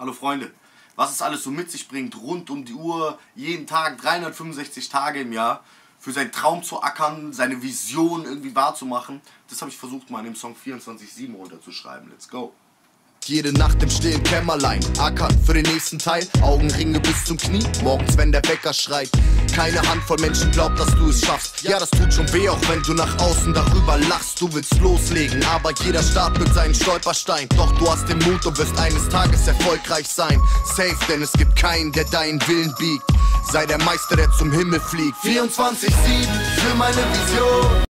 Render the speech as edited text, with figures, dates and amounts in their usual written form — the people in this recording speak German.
Hallo Freunde, was es alles so mit sich bringt, rund um die Uhr, jeden Tag, 365 Tage im Jahr, für seinen Traum zu ackern, seine Vision irgendwie wahrzumachen, das habe ich versucht mal in dem Song 24/7 runterzuschreiben. Let's go! Jede Nacht im stillen Kämmerlein, ackern für den nächsten Teil, Augenringe bis zum Knie, morgens wenn der Wecker schreit. Keine Handvoll Menschen glaubt, dass du es schaffst. Ja, das tut schon weh, auch wenn du nach außen darüber lachst. Du willst loslegen, aber jeder startet seinen Stolperstein. Doch du hast den Mut und wirst eines Tages erfolgreich sein. Safe, denn es gibt keinen, der deinen Willen biegt. Sei der Meister, der zum Himmel fliegt. 24/7 für meine Vision.